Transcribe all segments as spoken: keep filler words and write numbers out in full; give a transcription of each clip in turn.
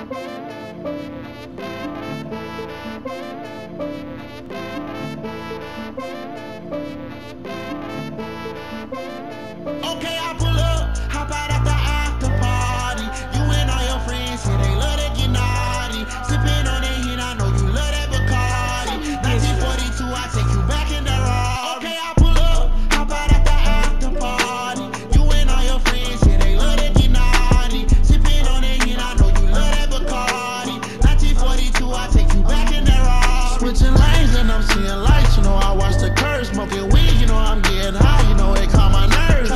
Okay, I pull up, hop out at the after party. You and all your friends say they love to get naughty. Sipping on that hit, I know you love that Bacardi. nineteen forty-two, I take you back in the raw. Okay, I pull up, hop out at the after party. You and all your friends say they love to get naughty. Sipping on that hit, I know you love that Bacardi. nineteen forty-two, I take you back in the raw. Switching lanes and I'm seeing lights, you know I watch the curves. Smoking weed, you know I'm getting high, you know it calm my nerves.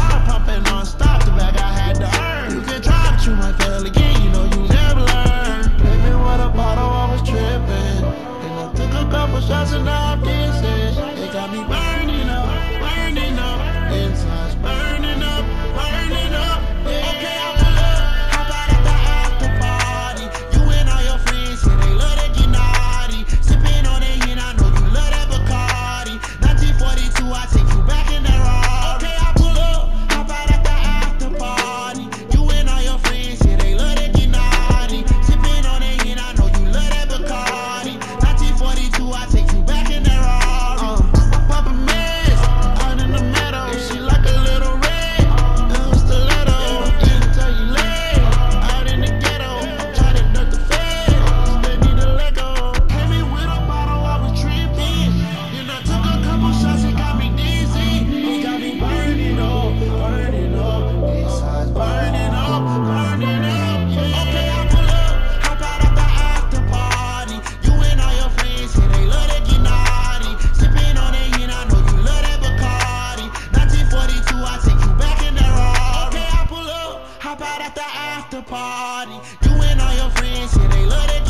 Shots and now I'm dancing. They got me burning up, burning up. Inside's burning up, burning up. Yeah. Okay, I pull up, hop out at the after party. You and all your friends say they love to get naughty. Sipping on that hit, I know you love that Bacardi. nineteen forty-two, I take you back in that raw. Okay, I pull up, hop out at the after party. You and all your friends say they love to get naughty. Sipping on that hit, I know you love that Bacardi. nineteen forty-two, I take you back in that Rari. Uh, Papa Mez, out in the meadow. She like a little red, little stiletto. Until you lay, out in the ghetto. Try to duck the feds, they need to let go. Hit me with a bottle, I was tripping. Then I took a couple shots, it got me dizzy. It got me burning up, burning up. This side's burning up, burning up. Yeah. Okay, I pull up, hop out at the after party. You and all your friends say they love to get naughty. Sipping on that hit, I know you love that Bacardi. nineteen forty-two, I take you back in that raw. Okay, I pull up, hop out at the after party. You and all your friends say they love to